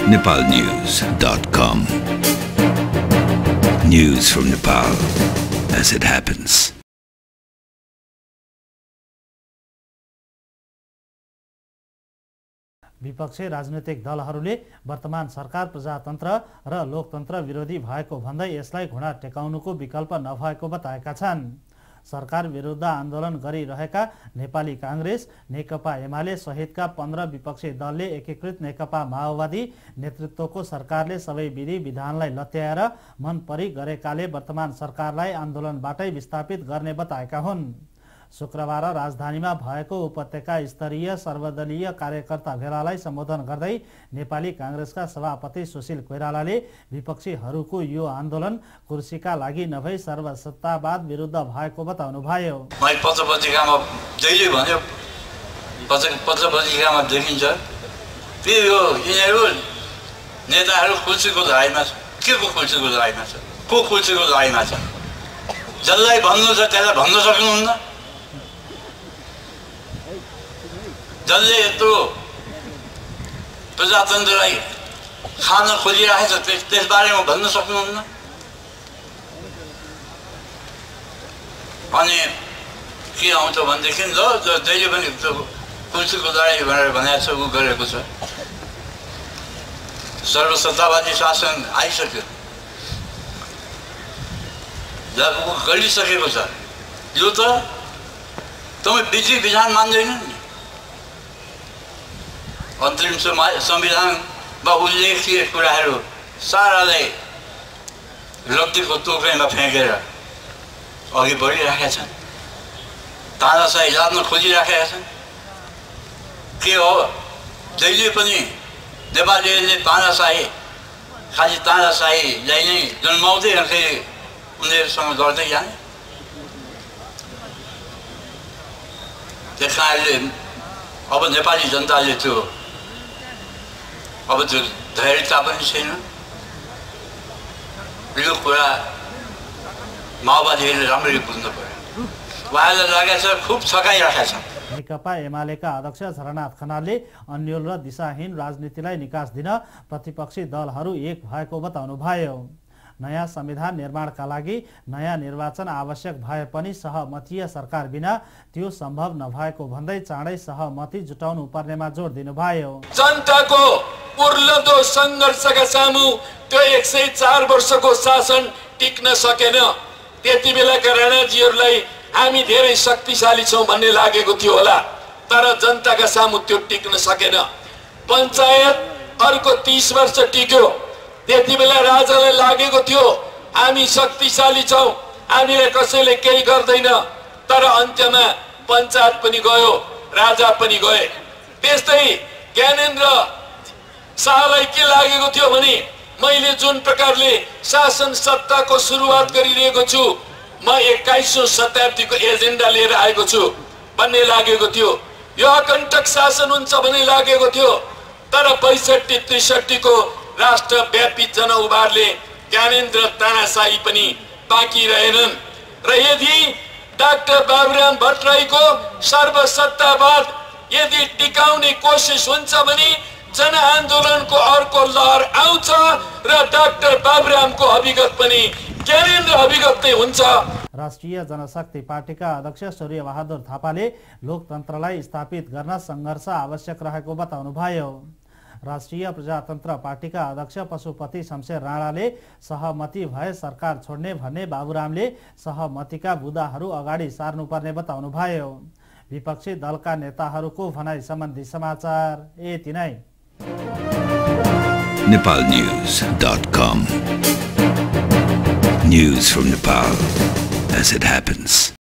nepalnews.com. News from Nepal as it happens. विपक्षी राजनीतिक दलहरूले वर्तमान सरकार प्रजातन्त्र र लोकतन्त्र विरोधी भएको भन्दै यसलाई घुँडा टेकाउनुको विकल्प नभएको बताएका छन्। सरकार विरुद्ध आन्दोलन गरिरहेका नेपाली कांग्रेस, नेकपा एमाले सहितका 15 विपक्षी दलले एकीकृत नेकपा माओवादी नेतृत्वको सरकारले सबै विधि विधानलाई लत्याएर मनपरी गरेकाले वर्तमान सरकारलाई आन्दोलनबाटै विस्थापित गर्ने बताएका हुन्। शुक्रबार राजधानीमा भएको उपत्यका स्तरीय सर्वदलीय कार्यकर्ता भेलालाई सम्बोधन गर्दै नेपाली कांग्रेसका सभापति सुशील कोइरालाले विपक्षीहरूको यो आन्दोलन कुर्सीका लागि नभई सर्वसत्तावाद विरुद्ध भएको बताउनुभयो। मैले पत्रपत्रिकामा जहिले भन्यो, पत्रपत्रिकामा देखिन्छ कि यो यिनीहरू नेताहरू कुर्सीको लडाइँमा छ। के को कुर्सीको लडाइँमा छ? को कुर्सीको लडाइँमा छ? जसलाई भन्नु छ त्यसलाई भन्न सक्नुहुन्न। जसले यत्रो प्रजातन्त्रलाई खान खोजिरहेछ त्यसबारेमा भन्न सक्नुहुन्न। अनि के आउँछ भनेदेखि ल जहिले पनि कुर्सीको लडाइँ भनेर भनेको छ, ऊ गरेको छ। सर्वसत्तावादी शासन आइसक्यो, लागू गरिसकेको छ। यो त तपाईँ विधि विधान मान्दैन नि। अन्तरिम संविधानमा उल्लेखित कुराहरू सारालाई रक्तीको टोक्राइमा फ्याँकेर अघि बढिरहेका छन्। तानाशाही लाद्न खोजिरहेका छन्। के हो, जहिले पनि नेपालीहरूले तानाशाही खालि तानाशाहीलाई नै जन्माउँदै फेरि उनीहरूसँग लड्दै जाने। त्यस कारणले अब नेपाली जनताले अब त्यो धैर्यता पनि छैन। यो कुरा माओवादीहरूले राम्ररी बुझ्नु पर्यो। उहाँलाई लागेको छ खुब छकाइरहेका छन्। नेकपा एमालेका अध्यक्ष झरनाथ खनालले अन्यल र दिशाहीन राजनीतिलाई निकास दिन प्रतिपक्षी दलहरू एक भएको बताउनुभयो। नयाँ संविधान निर्माणका लागि नयाँ निर्वाचन आवश्यक भए पनि सहमतीय सरकार बिना त्यो सम्भव नभएको भन्दै चाँडै सहमति जुटाउनु पर्नेमा जोड दिनुभयो। जनताको उर्लदो संघर्षका सामु त्यो 104 वर्षको शासन टिक्न सकेन। त्यति बेलाका राणाजीहरूलाई हामी धेरै शक्तिशाली छौं भन्ने लागेको थियो होला, तर जनताका सामु त्यो टिक्न सकेन। पञ्चायत अर्को 30 वर्ष टिक्यो। त्यति बेला राजालाई लागेको थियो हामी शक्तिशाली छौं, हामीले कसैले केही गर्दैन, तर अन्त्यमा पञ्चायत पनि गयो, राजा पनि गए। त्यस्तै ज्ञानेन्द्र शाहलाई के लागेको थियो भने मैले जुन प्रकारले शासन सत्ताको सुरुवात गरिरहेको छु, म 21औं शताब्दीको एजेन्डा लिएर आएको छु भन्ने लागेको थियो। यो अकण्टक शासन हुन्छ भन्ने लागेको थियो, तर 62-63 को राष्ट्रव्यापी जनउभारले ज्ञानेन्द्र तानाशाही पनि बाँकी रहेनन्। र यदि डाक्टर बाबुराम भट्टराईको सर्वसत्तावाद यदि टिकाउने कोसिस हुन्छ भने जनआन्दोलनको अर्को लहर आउँछ र डाक्टर बाबुरामको अभिगत पनि ज्ञानेन्द्र अभिगत नै हुन्छ। राष्ट्रिय जनशक्ति पार्टीका अध्यक्ष सूर्य बहादुर थापाले लोकतन्त्रलाई स्थापित गर्न सङ्घर्ष आवश्यक रहेको बताउनुभयो। राष्ट्रिय प्रजातन्त्र पार्टीका अध्यक्ष पशुपति शमशेर राणाले सहमति भए सरकार छोड्ने भन्ने बाबुरामले सहमतिका बुँदाहरू अगाडि सार्नुपर्ने बताउनुभयो। विपक्षी दलका नेताहरूको भनाइ सम्बन्धी समाचार यति नै। nepalnews.com. News from Nepal as it happens.